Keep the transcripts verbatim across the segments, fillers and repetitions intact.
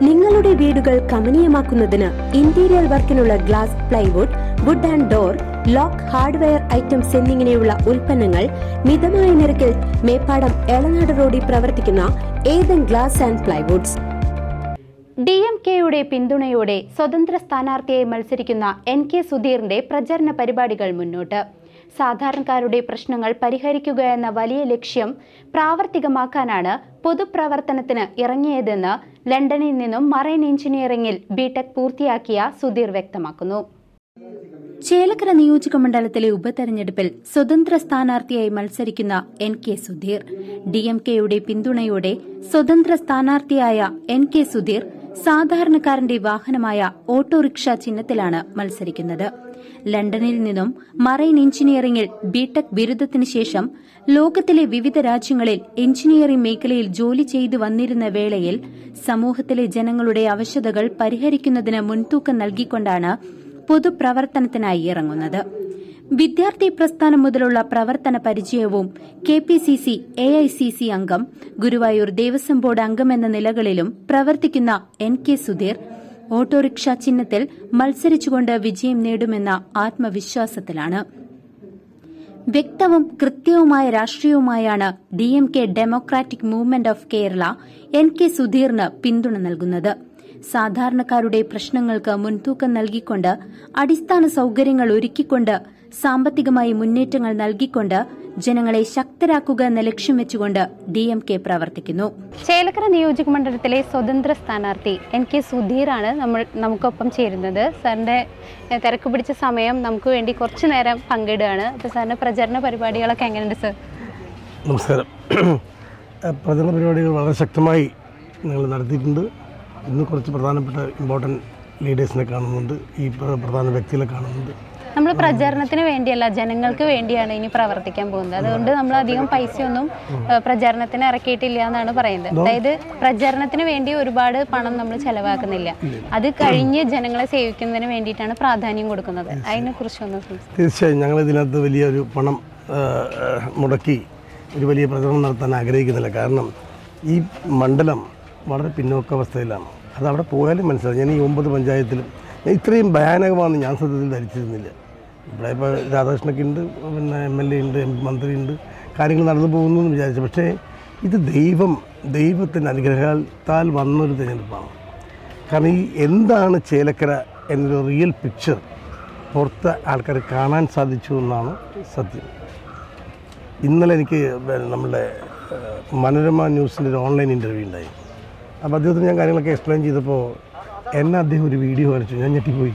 നിങ്ങളുടെ വീടുകൾ കമനീയമാക്കുന്നതിന് ഇന്റീരിയർ വർക്കിനുള്ള glass, plywood, wood and door, lock, hardware items എന്നിങ്ങനെയുള്ള ഉൽപ്പന്നങ്ങൾ മിതമായ നിരക്കിൽ മേപ്പാടം എളനാട് റോഡിൽ പ്രവർത്തിക്കുന്ന Ethan glass and plywoods. D M കെയുടെ പിന്തുണയോടെ സ്വതന്ത്ര സ്ഥാനാർത്ഥിയായി മത്സരിക്കുന്ന എൻ കെ സുധീറിന്റെ പ്രചരണ പരിപാടികൾ മുന്നോട്ട്. സാധാരണക്കാരുടെ പ്രശ്നങ്ങൾ പരിഹരിക്കുക എന്ന വലിയ ലക്ഷ്യം പ്രാവർത്തികമാക്കാനാണ് പൊതുപ്രവർത്തനത്തിന് ഇറങ്ങിയതെന്ന് ലണ്ടനിൽ നിന്നും മറൈൻ എഞ്ചിനീയറിംഗിൽ ബിടെക് പൂർത്തിയാക്കിയ സുധീർ വ്യക്തമാക്കുന്നു. ചേലക്കര നിയോജക മണ്ഡലത്തിലെ ഉപതെരഞ്ഞെടുപ്പിൽ സ്വതന്ത്ര സ്ഥാനാർത്ഥിയായി മത്സരിക്കുന്ന N K Sudheer. D M കെയുടെ പിന്തുണയോടെ സ്വതന്ത്ര സ്ഥാനാർത്ഥിയായ എൻ കെ സുധീർ സാധാരണക്കാരന്റെ വാഹനമായ ഓട്ടോറിക്ഷ ചിഹ്നത്തിലാണ് മത്സരിക്കുന്നത്. ലണ്ടനിൽ നിന്നും മറൈൻ എഞ്ചിനീയറിംഗിൽ ബിടെക് ബിരുദത്തിന് ശേഷം ലോകത്തിലെ വിവിധ രാജ്യങ്ങളിൽ എഞ്ചിനീയറിംഗ് മേഖലയിൽ ജോലി ചെയ്തു വന്നിരുന്ന വേളയിൽ സമൂഹത്തിലെ ജനങ്ങളുടെ അവശതകൾ പരിഹരിക്കുന്നതിന് മുൻതൂക്കം നൽകിക്കൊണ്ടാണ് പൊതുപ്രവർത്തനത്തിനായി ഇറങ്ങുന്നത്. വിദ്യാർത്ഥി പ്രസ്ഥാനം മുതലുള്ള പ്രവർത്തന പരിചയവും K P C C, A I C C അംഗം, ഗുരുവായൂർ ദേവസ്വം ബോർഡ് അംഗമെന്ന നിലകളിലും പ്രവർത്തിക്കുന്ന എൻ കെ സുധീർ ഓട്ടോറിക്ഷ ചിഹ്നത്തിൽ മത്സരിച്ചുകൊണ്ട് വിജയം നേടുമെന്ന ആത്മവിശ്വാസത്തിലാണ്. വ്യക്തവും കൃത്യവുമായ രാഷ്ട്രീയവുമായാണ് D M K democratic movement of Kerala N K സുധീറിന് പിന്തുണ നൽകുന്നത്. സാധാരണക്കാരുടെ പ്രശ്നങ്ങൾക്ക് മുൻതൂക്കം നൽകിക്കൊണ്ട്, അടിസ്ഥാന സൌകര്യങ്ങൾ ഒരുക്കിക്കൊണ്ട്, സാമ്പത്തികമായി മുന്നേറ്റങ്ങൾ നൽകിക്കൊണ്ട് ജനങ്ങളെ ശക്തരാക്കുക എന്ന ലക്ഷ്യം വെച്ചുകൊണ്ട് ഡി എം കെ പ്രവർത്തിക്കുന്നു. ചേലക്കര നിയോജക മണ്ഡലത്തിലെ സ്വതന്ത്ര സ്ഥാനാർത്ഥി എൻ കെ സുധീറാണ് നമ്മൾ നമുക്കൊപ്പം ചേരുന്നത്. സാറിന്റെ തിരക്ക് പിടിച്ച സമയം നമുക്ക് വേണ്ടി കുറച്ചു നേരം പങ്കിടുകയാണ്. അപ്പോൾ സാറിന്റെ പ്രചരണ പരിപാടികളൊക്കെ എങ്ങനെയുണ്ട് സർ? നമസ്കാരം. പ്രചരണ പരിപാടികൾ വളരെ ശക്തമായി ഞങ്ങൾ നടത്തിയിട്ടുണ്ട്. ഇന്ന് കുറച്ച് പ്രധാനപ്പെട്ട ഇമ്പോർട്ടൻറ്റ് ലീഡേഴ്സിനെ കാണുന്നുണ്ട്, ഈ പ്രധാന വ്യക്തികളെ കാണുന്നുണ്ട്. നമ്മൾ പ്രചരണത്തിന് വേണ്ടിയല്ല, ജനങ്ങൾക്ക് വേണ്ടിയാണ് ഇനി പ്രവർത്തിക്കാൻ പോകുന്നത്. അതുകൊണ്ട് നമ്മൾ അധികം പൈസയൊന്നും പ്രചരണത്തിന് ഇറക്കിയിട്ടില്ല എന്നാണ് പറയുന്നത്. അതായത് പ്രചരണത്തിന് വേണ്ടി ഒരുപാട് പണം നമ്മൾ ചെലവാക്കുന്നില്ല, അത് കഴിഞ്ഞ് ജനങ്ങളെ സേവിക്കുന്നതിന് വേണ്ടിയിട്ടാണ് പ്രാധാന്യം കൊടുക്കുന്നത്. അതിനെ കുറിച്ചൊന്ന് തീർച്ചയായും ഞങ്ങൾ ഇതിനകത്ത് വലിയൊരു പണം മുടക്കി ഒരു വലിയ പ്രചരണം നടത്താൻ ആഗ്രഹിക്കുന്നില്ല. കാരണം ഈ മണ്ഡലം വളരെ പിന്നോക്കാവസ്ഥയിലാണ്. അത് അവിടെ പോയാലും മനസ്സിലാവും. ഞാൻ ഈ ഒമ്പത് പഞ്ചായത്തിലും ഞാൻ ഇത്രയും ഭയാനകമാണെന്ന് ഞാൻ സത്യത്തിൽ ധരിച്ചിരുന്നില്ല. ഇവിടെ ഇപ്പോൾ രാധാകൃഷ്ണനൊക്കെ ഉണ്ട്, പിന്നെ എം എൽ എ ഉണ്ട്, മന്ത്രിയുണ്ട്, കാര്യങ്ങൾ നടന്നു പോകുന്നു എന്ന് വിചാരിച്ചു. പക്ഷേ ഇത് ദൈവം ദൈവത്തിൻ്റെ അനുഗ്രഹത്താൽ വന്നൊരു തിരഞ്ഞെടുപ്പാണ്. കാരണം ഈ എന്താണ് ചേലക്കര എന്നൊരു റിയൽ പിക്ചർ പുറത്ത് ആൾക്കാർ കാണാൻ സാധിച്ചു എന്നാണ് സത്യം. ഇന്നലെ എനിക്ക് നമ്മുടെ മനോരമ ന്യൂസിൻ്റെ ഒരു ഓൺലൈൻ ഇൻ്റർവ്യൂ ഉണ്ടായി. അപ്പോൾ അദ്ദേഹത്തിന് ഞാൻ കാര്യങ്ങളൊക്കെ എക്സ്പ്ലെയിൻ ചെയ്തപ്പോൾ എന്നെ അദ്ദേഹം ഒരു വീഡിയോ കാണിച്ചു. ഞാൻ ഞെട്ടിപ്പോയി.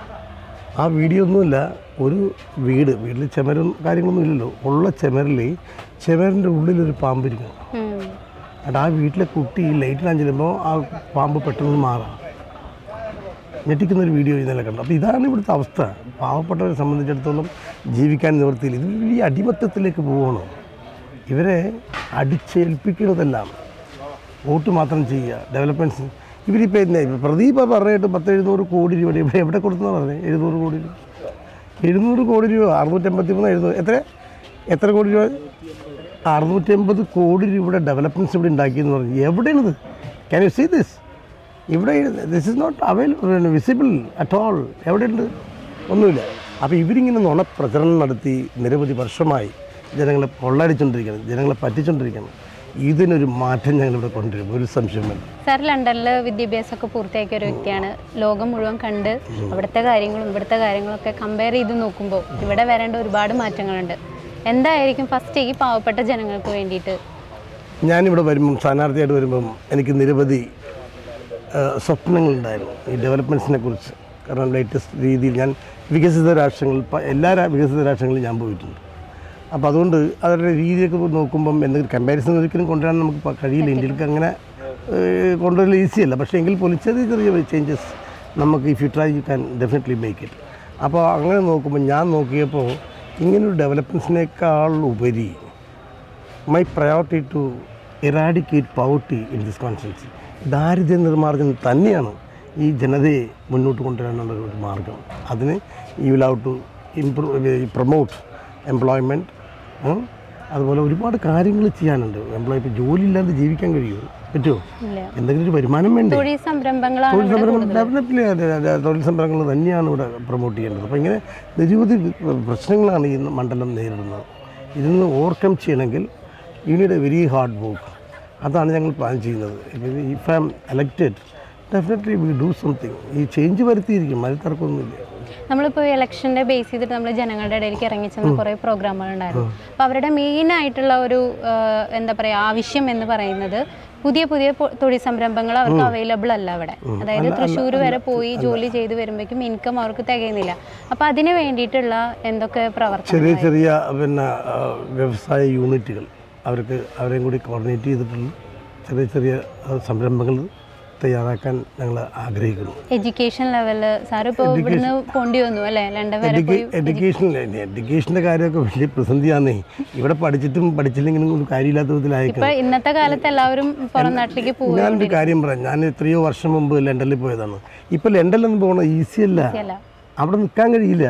ആ വീഡിയോ ഒന്നുമില്ല, ഒരു വീട് വീട്ടിൽ ചെമരും കാര്യങ്ങളൊന്നും ഇല്ലല്ലോ, ഉള്ള ചെമരിൽ ചെമരിൻ്റെ ഉള്ളിലൊരു പാമ്പിരിക്കും. എന്നിട്ട് ആ വീട്ടിലെ കുട്ടി ലൈറ്റിലാൻ ചെല്ലുമ്പോൾ ആ പാമ്പ് പെട്ടെന്ന് മാറാം. ഞെട്ടിക്കുന്നൊരു വീഡിയോ ഇന്നലെ കണ്ടു. അപ്പോൾ ഇതാണ് ഇവിടുത്തെ അവസ്ഥ. പാവപ്പെട്ടവരെ സംബന്ധിച്ചിടത്തോളം ജീവിക്കാൻ നിവൃത്തിയില്ല. ഇത് വലിയ അടിമത്തത്തിലേക്ക് പോവുകയാണ്. ഇവരെ അടിച്ചേൽപ്പിക്കുന്നതെല്ലാം വോട്ട് മാത്രം ചെയ്യുക, ഡെവലപ്മെൻറ്റ്സ്. ഇവരിപ്പോൾ എന്നെ പ്രദീപ പറഞ്ഞിട്ട് പത്ത് എഴുന്നൂറ് കോടി രൂപ ഇവിടെ എവിടെ കൊടുത്തെന്ന് പറഞ്ഞത്? എഴുന്നൂറ് കോടി രൂപ എഴുന്നൂറ് കോടി രൂപ അറുന്നൂറ്റമ്പത്തി മൂന്ന് എഴുന്നൂറ് എത്ര എത്ര കോടി രൂപ അറുന്നൂറ്റമ്പത് കോടി രൂപയുടെ ഡെവലപ്മെൻറ്റ്സ് ഇവിടെ ഉണ്ടാക്കിയെന്ന് പറഞ്ഞു. എവിടെയാണിത്? Can you see this? ഇവിടെ this is not available, visible at all. എവിടെയുണ്ട്? ഒന്നുമില്ല. അപ്പോൾ ഇവരിങ്ങനെ നുണ പ്രചരണം നടത്തി നിരവധി വർഷമായി ജനങ്ങളെ കൊള്ളടിച്ചുകൊണ്ടിരിക്കണം, ജനങ്ങളെ പറ്റിച്ചുകൊണ്ടിരിക്കണം. ഇതിനൊരു മാറ്റം ഞങ്ങളിവിടെ കൊണ്ടുവരും, ഒരു സംശയം വേണ്ട. സാർ ലണ്ടനിൽ വിദ്യാഭ്യാസമൊക്കെ പൂർത്തിയാക്കിയ ഒരു വ്യക്തിയാണ്. ലോകം മുഴുവൻ കണ്ട് അവിടുത്തെ കാര്യങ്ങളും ഇവിടുത്തെ കാര്യങ്ങളൊക്കെ കമ്പയർ ചെയ്ത് നോക്കുമ്പോൾ ഇവിടെ വരേണ്ട ഒരുപാട് മാറ്റങ്ങളുണ്ട്. എന്തായിരിക്കും ഫസ്റ്റ് ഈ പാവപ്പെട്ട ജനങ്ങൾക്ക് വേണ്ടിയിട്ട്? ഞാനിവിടെ വരുമ്പം, സ്ഥാനാർത്ഥിയായിട്ട് വരുമ്പം എനിക്ക് നിരവധി സ്വപ്നങ്ങളുണ്ടായിരുന്നു ഈ ഡെവലപ്മെൻറ്റ്സിനെ കുറിച്ച്. കാരണം ലേറ്റസ്റ്റ് രീതിയിൽ ഞാൻ വികസിത രാഷ്ട്രങ്ങളിൽ, എല്ലാ വികസിത രാഷ്ട്രങ്ങളിലും ഞാൻ പോയിട്ടുണ്ട്. അപ്പോൾ അതുകൊണ്ട് അവരുടെ രീതിയൊക്കെ നോക്കുമ്പം എന്തെങ്കിലും കമ്പാരിസൺ ഒരിക്കലും കൊണ്ടുവരാൻ നമുക്ക് കഴിയില്ല. ഇന്ത്യയിലേക്ക് അങ്ങനെ കൊണ്ടുവരാൻ ഈസിയല്ല. പക്ഷേ എങ്കിൽ പോലും ചെറിയ ചെറിയ ചേഞ്ചസ് നമുക്ക് if you try you can definitely make it. അപ്പോൾ അങ്ങനെ നോക്കുമ്പോൾ ഞാൻ നോക്കിയപ്പോൾ ഇങ്ങനൊരു ഡെവലപ്മെൻറ്റ്സിനേക്കാൾ ഉപരി my priority to eradicate poverty in this constituency, ദാരിദ്ര്യ നിർമ്മാർജ്ജനം തന്നെയാണ് ഈ ജനതയെ മുന്നോട്ട് കൊണ്ടുവരാനുള്ള ഒരു മാർഗം. അതിന് you will have to improve promote employment. അതുപോലെ ഒരുപാട് കാര്യങ്ങൾ ചെയ്യാനുണ്ട്. എംപ്ലോയി ഇപ്പോൾ ജോലി ഇല്ലാതെ ജീവിക്കാൻ കഴിയുമോ? പറ്റുമോ? എന്തെങ്കിലും ഒരു വരുമാനം വേണ്ടേ? തൊഴിൽ സംരംഭങ്ങളാണ് തൊഴിൽ സംരംഭം ഡെഫിനറ്റ്ലി തൊഴിൽ സംരംഭങ്ങൾ തന്നെയാണ് ഇവിടെ പ്രൊമോട്ട് ചെയ്യേണ്ടത്. അപ്പോൾ ഇങ്ങനെ നിരവധി പ്രശ്നങ്ങളാണ് ഈ മണ്ഡലം നേരിടുന്നത്. ഇതിൽ നിന്ന് ഓവർകം ചെയ്യണമെങ്കിൽ you need a very hard work. അതാണ് ഞങ്ങൾ പ്ലാൻ ചെയ്യുന്നത്. If I am elected definitely we do something. ഈ ചേഞ്ച് വരുത്തിയിരിക്കും, അതിൽ തർക്കമൊന്നുമില്ല. നമ്മളിപ്പോൾ ഇലക്ഷൻ്റെ ബേസ് ചെയ്തിട്ട് നമ്മൾ ജനങ്ങളുടെ ഇടയിലേക്ക് ഇറങ്ങിച്ചെന്ന കുറേ പ്രോഗ്രാമുകൾ ഉണ്ടായിരുന്നു. അപ്പോൾ അവരുടെ മെയിൻ ആയിട്ടുള്ള ഒരു എന്താ പറയുക ആവശ്യം എന്ന് പറയുന്നത് പുതിയ പുതിയ തൊഴിൽ സംരംഭങ്ങൾ അവർക്ക് അവൈലബിൾ അല്ല അവിടെ. അതായത് തൃശ്ശൂർ വരെ പോയി ജോലി ചെയ്ത് വരുമ്പോഴേക്കും ഇൻകം അവർക്ക് തികയുന്നില്ല. അപ്പോൾ അതിന് വേണ്ടിയിട്ടുള്ള എന്തൊക്കെ പ്രവർത്തനം, ചെറിയ ചെറിയ പിന്നെ വ്യവസായ യൂണിറ്റുകൾ അവർക്ക് അവരെയും കൂടി കോർഡിനേറ്റ് ചെയ്തിട്ടുള്ള ചെറിയ ചെറിയ സംരംഭങ്ങൾ തയ്യാറാക്കാൻ ഞങ്ങൾ ആഗ്രഹിക്കുന്നു. എഡ്യൂക്കേഷൻ ലെവല് സാർ ഇപ്പോൾ ഇവിടുന്ന് പോണ്ടി വന്നു അല്ലേ, ലണ്ടൻ വരെ പോയി. എഡ്യൂക്കേഷൻ എഡ്യൂക്കേഷൻ്റെ കാര്യമൊക്കെ വലിയ പ്രതിസന്ധിയാന്നേ. ഇവിടെ പഠിച്ചിട്ടും പഠിച്ചില്ലെങ്കിലും ഒരു കാര്യമില്ലാത്ത വിധത്തിലായിരിക്കും. ഇപ്പോൾ ഇന്നത്തെ കാലത്ത് എല്ലാവരും പുറം നാട്ടിലേക്ക് പോകും. ഞാനൊരു കാര്യം പറയാം, ഞാൻ എത്രയോ വർഷം മുമ്പ് ലണ്ടനിൽ പോയതാണ്. ഇപ്പോൾ ലണ്ടനിലൊന്നും പോകണം ഈസി അല്ല, അവിടെ നിൽക്കാൻ കഴിയില്ല.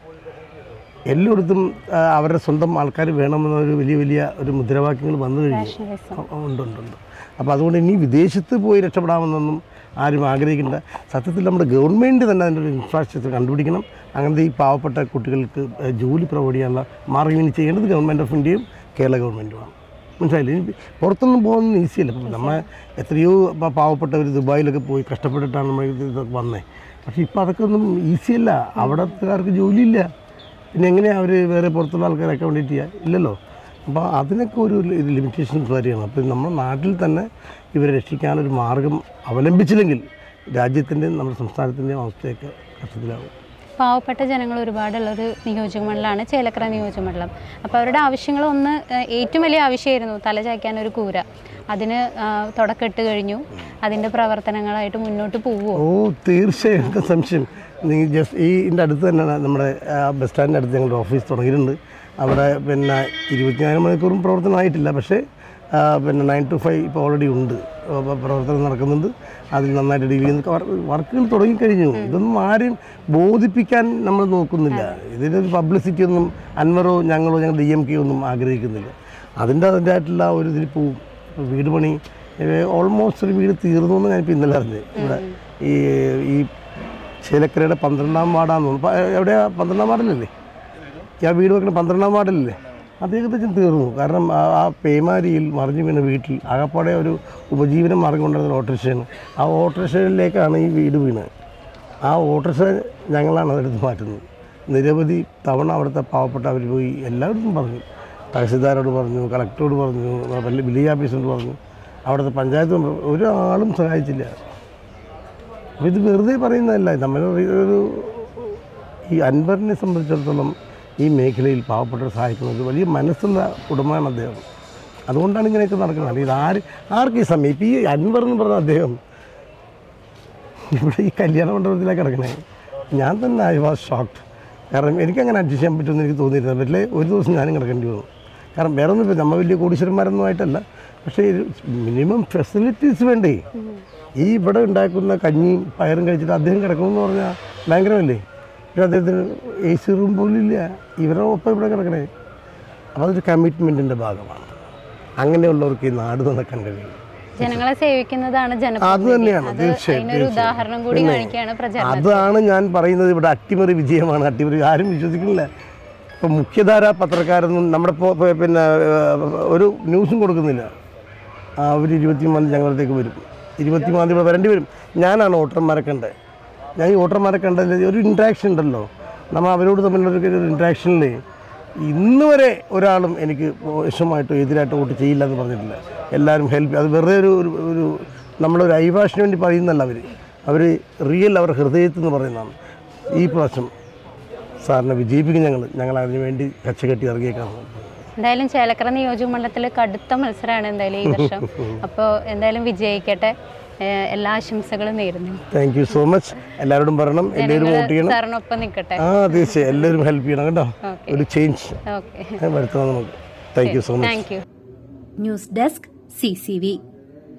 എല്ലായിടത്തും അവരുടെ സ്വന്തം ആൾക്കാർ വേണമെന്നൊരു വലിയ വലിയ ഒരു മുദ്രാവാക്യങ്ങൾ വന്നു കഴിഞ്ഞു. ഉണ്ട് ഉണ്ട് ഉണ്ട് അപ്പോൾ അതുകൊണ്ട് ഇനി വിദേശത്ത് പോയി രക്ഷപ്പെടാമെന്നൊന്നും ആരും ആഗ്രഹിക്കേണ്ട. സത്യത്തിൽ നമ്മുടെ ഗവൺമെൻറ് തന്നെ അതിൻ്റെ ഒരു ഇൻഫ്രാസ്ട്രക്ചർ കണ്ടുപിടിക്കണം. അങ്ങനത്തെ ഈ പാവപ്പെട്ട കുട്ടികൾക്ക് ജോലി പ്രൊവൈഡ് ചെയ്യാനുള്ള മാർഗ്ഗം ഇനി ചെയ്യേണ്ടത് ഗവൺമെൻറ് ഓഫ് ഇന്ത്യയും കേരള ഗവൺമെൻറ്റുമാണ്. മനസ്സിലായില്ലേ? ഇനി പുറത്തൊന്നും പോകുന്നത് ഈസിയല്ല. അപ്പം നമ്മൾ എത്രയോ പാവപ്പെട്ടവർ ദുബായിലൊക്കെ പോയി കഷ്ടപ്പെട്ടിട്ടാണ് നമ്മൾ ഇതൊക്കെ വന്നത്. പക്ഷേ ഇപ്പോൾ അതൊക്കെ ഒന്നും ഈസിയല്ല. അവിടത്തുകാർക്ക് ജോലിയില്ല. പിന്നെ എങ്ങനെയാണ് അവർ വേറെ പുറത്തുള്ള ആൾക്കാരെ അക്കോമഡേറ്റ് ചെയ്യുക? ഇല്ലല്ലോ. അപ്പോൾ അതിനൊക്കെ ഒരു ലിമിറ്റേഷൻസ് വരികയാണ്. അപ്പോൾ നമ്മുടെ നാട്ടിൽ തന്നെ ഇവരെ രക്ഷിക്കാനൊരു മാർഗം അവലംബിച്ചില്ലെങ്കിൽ രാജ്യത്തിൻ്റെയും നമ്മുടെ സംസ്ഥാനത്തിൻ്റെയും അവസ്ഥയൊക്കെ കഷ്ടത്തിലാവും. പാവപ്പെട്ട ജനങ്ങൾ ഒരുപാടുള്ളൊരു നിയോജക മണ്ഡലമാണ് ചേലക്കര നിയോജക മണ്ഡലം. അപ്പോൾ അവരുടെ ആവശ്യങ്ങളൊന്ന് ഏറ്റവും വലിയ ആവശ്യമായിരുന്നു തല ചായ്ക്കാനൊരു കൂര. അതിന് തുടക്കമിട്ട് കഴിഞ്ഞു. അതിൻ്റെ പ്രവർത്തനങ്ങളായിട്ട് മുന്നോട്ട് പോവുമോ? ഓ തീർച്ചയായും, എന്താ സംശയം. നീ ജസ്റ്റ് ഈ ഇതിൻ്റെ അടുത്ത് തന്നെയാണ് നമ്മുടെ ബസ് സ്റ്റാൻഡിൻ്റെ അടുത്ത് ഞങ്ങളുടെ ഓഫീസ് തുടങ്ങിയിട്ടുണ്ട്. അവിടെ പിന്നെ ഇരുപത്തിനാല് മണിക്കൂറും പ്രവർത്തനമായിട്ടില്ല, പക്ഷേ പിന്നെ നയൻ ടു ഫൈവ് ഇപ്പോൾ ഓൾറെഡി ഉണ്ട്, പ്രവർത്തനം നടക്കുന്നുണ്ട്. അതിൽ നന്നായിട്ട് ഡീൽ ചെയ്യുന്ന വർക്കുകൾ തുടങ്ങിക്കഴിഞ്ഞു. ഇതൊന്നും ആരും ബോധിപ്പിക്കാൻ നമ്മൾ നോക്കുന്നില്ല. ഇതിനൊരു പബ്ലിസിറ്റി ഒന്നും അൻവറോ ഞങ്ങളോ ഞങ്ങൾ ഡി എം കെ ഒന്നും ആഗ്രഹിക്കുന്നില്ല. അതിൻ്റെ അതിൻ്റെതായിട്ടുള്ള ഒരു ഇതിൽ പോവും. വീട് പണി ഓൾമോസ്റ്റ് ഒരു വീട് തീർന്നു എന്ന് ഞാനിപ്പോൾ ഇന്നലെ അറിഞ്ഞ്. ഇവിടെ ഈ ഈ ചേലക്കരയുടെ പന്ത്രണ്ടാം വാർഡാന്ന് തോന്നുന്നു. എവിടെയാ? പന്ത്രണ്ടാം വാർഡിലല്ലേ ആ വീട് വെക്കണം? പന്ത്രണ്ടാം വാർഡിലല്ലേ? അത് ഏകദേശം തീർന്നു. കാരണം ആ പേമാരിയിൽ മറിഞ്ഞു വീണ വീട്ടിൽ ആകപ്പാടെ ഒരു ഉപജീവന മാർഗം ഉണ്ടായിരുന്ന ഓട്ടോറിക്ഷയാണ്. ആ ഓട്ടോറിക്ഷയിലേക്കാണ് ഈ വീട് വീണത്. ആ ഓട്ടോറിക്ഷ ഞങ്ങളാണ് അതെടുത്ത് മാറ്റുന്നത്. നിരവധി തവണ അവിടുത്തെ പാവപ്പെട്ടവർ പോയി എല്ലായിടത്തും പറഞ്ഞു. തഹസിൽദാരോട് പറഞ്ഞു, കളക്ടറോട് പറഞ്ഞു, വില്ലേജ് ഓഫീസറോട് പറഞ്ഞു, അവിടുത്തെ പഞ്ചായത്ത് ഒരാളും സഹായിച്ചില്ല. അപ്പോൾ ഇത് വെറുതെ പറയുന്നതല്ല. നമ്മൾ ഒരു ഈ അൻവറിനെ സംബന്ധിച്ചിടത്തോളം ഈ മേഖലയിൽ പാവപ്പെട്ടവർ സഹായിക്കുന്നത് വലിയ മനസ്സുള്ള ഉടമയാണ് അദ്ദേഹം. അതുകൊണ്ടാണ് ഇങ്ങനെയൊക്കെ നടക്കുന്നത്. അല്ലെങ്കിൽ ആര് ആർക്ക് ഈ സമയം ഇപ്പം ഈ അൻവർ എന്ന് പറഞ്ഞ അദ്ദേഹം ഇവിടെ ഈ കല്യാണ മണ്ഡപത്തിലേക്ക് കിടക്കണേ. ഞാൻ തന്നെ ഐ വാസ് ഷോക്ക്ഡ്. കാരണം എനിക്കങ്ങനെ അഡ്ജസ്റ്റ് ചെയ്യാൻ പറ്റുമെന്ന് എനിക്ക് തോന്നിയിരുന്നത്. പറ്റില്ലേ ഒരു ദിവസം ഞാനും കിടക്കേണ്ടി വന്നു. കാരണം വേറെ ഒന്നും ഇല്ല, നമ്മൾ വലിയ കോടീശ്വരന്മാരൊന്നും ആയിട്ടല്ല, പക്ഷേ മിനിമം ഫെസിലിറ്റീസ് വേണ്ടേ? ഈ ഇവിടെ ഉണ്ടാക്കുന്ന കഞ്ഞിയും പയറും കഴിച്ചിട്ട് അദ്ദേഹം കിടക്കണമെന്ന് പറഞ്ഞാൽ ഭയങ്കരമല്ലേ? പക്ഷേ അദ്ദേഹത്തിന് എ സി റൂം പോലും ഇല്ല. ഇവരുടെ ഒപ്പം ഇവിടെ കിടക്കണേ. അപ്പോൾ അതൊരു കമ്മിറ്റ്മെൻറ്റിൻ്റെ ഭാഗമാണ്. അങ്ങനെയുള്ളവർക്ക് ഈ നാട് നടക്കാൻ കഴിയും. ജനങ്ങളെ സേവിക്കുന്നതാണ് അത് തന്നെയാണ് തീർച്ചയായും. ഉദാഹരണം അതാണ് ഞാൻ പറയുന്നത്. ഇവിടെ അട്ടിമറി വിജയമാണ്. അട്ടിമറി ആരും വിശ്വസിക്കുന്നില്ല. ഇപ്പം മുഖ്യധാര പത്രക്കാരൊന്നും നമ്മുടെ പിന്നെ ഒരു ന്യൂസും കൊടുക്കുന്നില്ല. അവർ ഇരുപത്തിമൂന്ന് ഞങ്ങളടുത്തേക്ക് വരും. ഇരുപത്തിമൂന്ന് ഇവിടെ വരേണ്ടി വരും. ഞാനാണ് വോട്ടർമാരെ കണ്ടത്. ഞാൻ ഈ വോട്ടർമാരെ കണ്ടതിൽ ഒരു ഇൻട്രാക്ഷൻ ഉണ്ടല്ലോ, നമ്മൾ അവരോട് തമ്മിലുള്ള ഒരു ഇൻട്രാക്ഷനിൽ ഇന്ന് വരെ ഒരാളും എനിക്ക് വിഷമമായിട്ടോ എതിരായിട്ടോ വോട്ട് ചെയ്യില്ല എന്ന് പറഞ്ഞിട്ടില്ല. എല്ലാവരും ഹെൽപ്പ്. അത് വെറുതെ ഒരു ഒരു നമ്മളൊരു ഐവാഷിന് വേണ്ടി പറയുന്നല്ല. അവർ അവർ റിയൽ അവരുടെ ഹൃദയത്തിൽ നിന്ന് പറയുന്നതാണ്. ഈ പ്രാവശ്യം സാറിനെ വിജയിപ്പിക്കും. ഞങ്ങൾ ഞങ്ങൾ അതിന് വേണ്ടി കച്ചകെട്ടി ഇറങ്ങിയേക്കാം. എന്തായാലും ചേലക്കര നിയോജക മണ്ഡലത്തിൽ കടുത്ത മത്സരമാണ് എന്തായാലും ഈ വർഷം. അപ്പോൾ എന്തായാലും വിജയിക്കട്ടെ. എല്ലാ ആശംസകളും നേരുന്നു. Thank you so much. എല്ലാവരോടും പറയണം, എല്ലാവരും വോട്ട് ചെയ്യണം. സാറിനൊപ്പം നിൽക്കട്ടെ. ആ തീർച്ചയായും എല്ലാവരും ഹെൽപ്പ് ചെയ്യണം കേട്ടോ. ഒരു ചേഞ്ച് വരുത്തണം നമുക്ക്. Thank you so much. Thank you. News desk C C V.